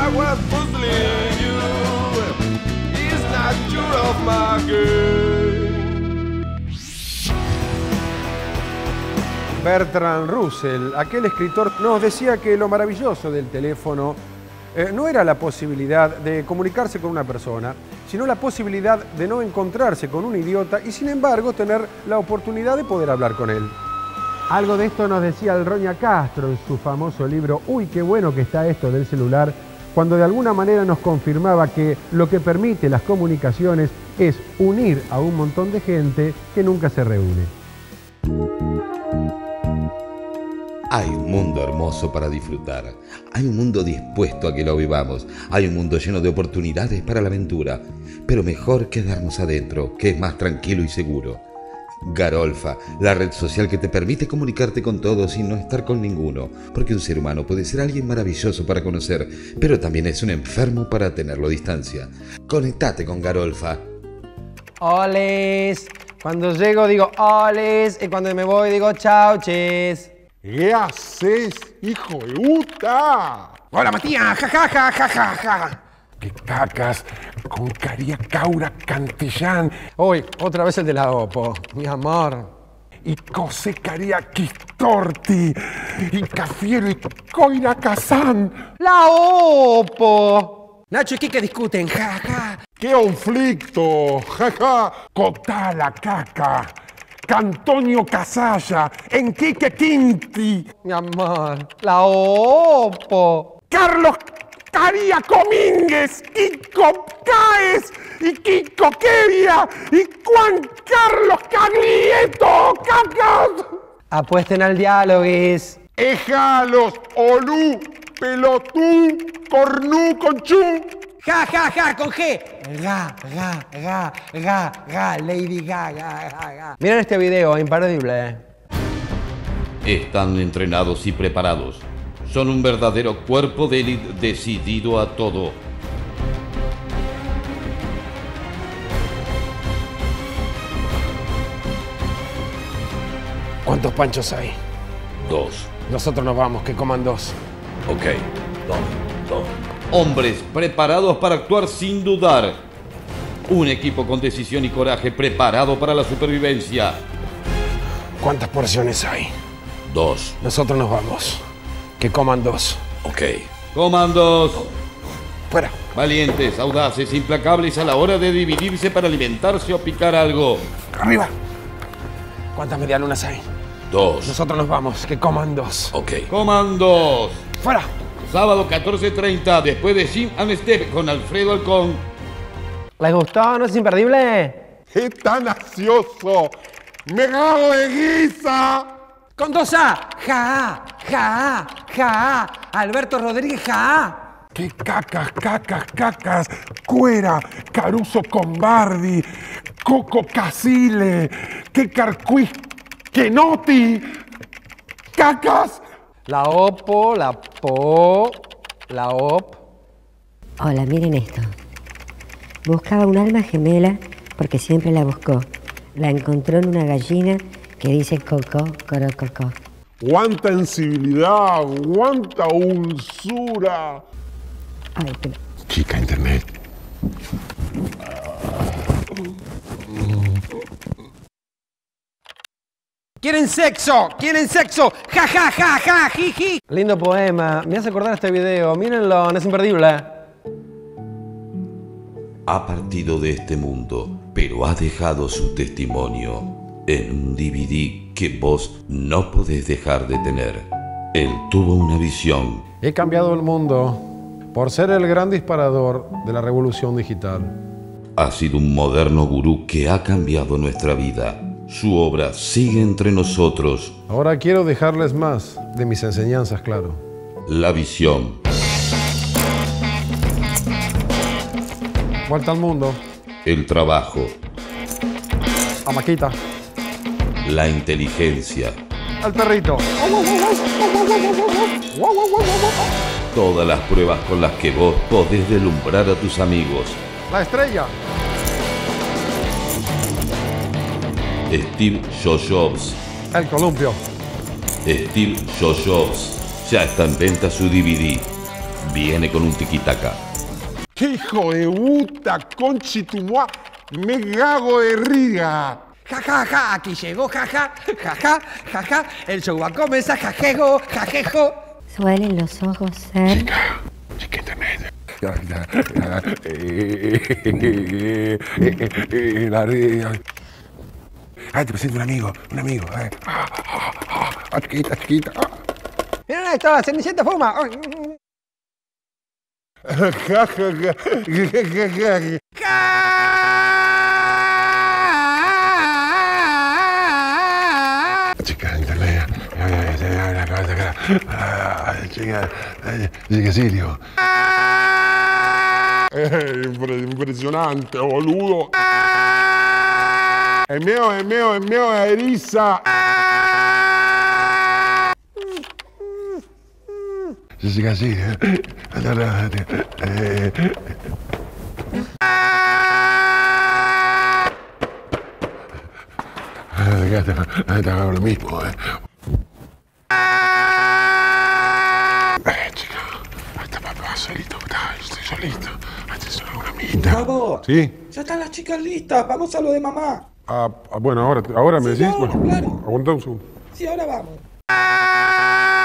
I was puzzling you. It's not true of my girl. Bertrand Russell, aquel escritor, nos decía que lo maravilloso del teléfono no era la posibilidad de comunicarse con una persona, sino la posibilidad de no encontrarse con un idiota y sin embargo tener la oportunidad de poder hablar con él. Algo de esto nos decía Alroña Castro en su famoso libro Uy, qué bueno que está esto del celular, cuando de alguna manera nos confirmaba que lo que permite las comunicaciones es unir a un montón de gente que nunca se reúne. Hay un mundo hermoso para disfrutar, hay un mundo dispuesto a que lo vivamos, hay un mundo lleno de oportunidades para la aventura, pero mejor quedarnos adentro, que es más tranquilo y seguro. Garolfa, la red social que te permite comunicarte con todos y no estar con ninguno, porque un ser humano puede ser alguien maravilloso para conocer, pero también es un enfermo para tenerlo a distancia. Conectate con Garolfa. Oles. Cuando llego digo oles y cuando me voy digo chau, ches. ¿Qué haces, hijo de puta? Hola, Matías, ja. ¿Qué cacas? Con Cariacaura Cantillán. Uy, otra vez el de la Oppo, mi amor. Y Cosé Cariaquistorti. Y Cafiero y Coira Kazán. ¡La Oppo! Nacho y Kike discuten, ja. ¡Qué conflicto! ¡Ja! Cotala caca. Cantonio Casalla, Enrique Quinti. Mi amor, la Oppo. Carlos Caria Comínguez, Kiko Caes y Kiko Quevia y Juan Carlos Caglieto, cacas. Apuesten al diálogues. Ejalos, Olú, Pelotú, Cornú, Conchú. Ja, con G. Ga, Lady Gaga. Miren este video, imperdible. Están entrenados y preparados. Son un verdadero cuerpo de élite decidido a todo. ¿Cuántos panchos hay? 2. Nosotros nos vamos, que coman 2. Ok. 2. Hombres preparados para actuar sin dudar. Un equipo con decisión y coraje preparado para la supervivencia. ¿Cuántas porciones hay? 2. Nosotros nos vamos. Que coman 2. Ok. Comandos. Fuera. Valientes, audaces, implacables a la hora de dividirse para alimentarse o picar algo. Arriba. ¿Cuántas medialunas hay? 2. Nosotros nos vamos. Que coman 2. Ok. Comandos. Fuera. Sábado 14:30, después de Jim and Step con Alfredo Alcón. ¿Les gustó? ¿No es imperdible? ¡Qué tan gracioso! ¡Me cago de guisa! Con 2A. Ja. Alberto Rodríguez, ja. ¡Qué cacas! Cuera, Caruso Combardi, Coco Casile, que Carcuis, que Noti, cacas. La Oppo, la Po, la Op. Hola, miren esto. Buscaba un alma gemela porque siempre la buscó. La encontró en una gallina que dice cocó, corococó. ¡Cuánta sensibilidad! ¡Cuánta dulzura! Ay, pero... Chica internet. ¿Quieren sexo? Ja, jiji. Lindo poema. Me hace acordar este video. Mírenlo, no es imperdible. Ha partido de este mundo, pero ha dejado su testimonio en un DVD que vos no podés dejar de tener. Él tuvo una visión. He cambiado el mundo por ser el gran disparador de la revolución digital. Ha sido un moderno gurú que ha cambiado nuestra vida. Su obra sigue entre nosotros. Ahora quiero dejarles más de mis enseñanzas, claro. La visión. Vuelta al mundo. El trabajo. A Maquita. La inteligencia. Al perrito. Todas las pruebas con las que vos podés deslumbrar a tus amigos. La estrella. Steve Jobs. El columpio. Steve Jobs. Ya está en venta su DVD. Viene con un tiquitaca. ¡Qué hijo de puta, conchitumua! ¡Me cago de riga! Ja, ja, ja, aquí llegó, ja, ja, ja, ja, ja, ja. El show va a comenzar, jajejo, jajejo. Suelen los ojos ser... Chiquita media. Ay, te presento un amigo. Chiquita. Miren esto, la Cenicienta fuma. Chica intermedia. Chica Sirio. Impresionante, boludo. El mío, eriza. Chica Sirio. Te hago lo mismo, chica, hasta papá solito, estoy solito. Hasta solo una mitad. Vamos. ¿Sí? Ya están las chicas listas, vamos a lo de mamá. Bueno, ahora me Sí, decís. ahora, Bueno, claro. aguantá un segundo. Sí, ahora vamos.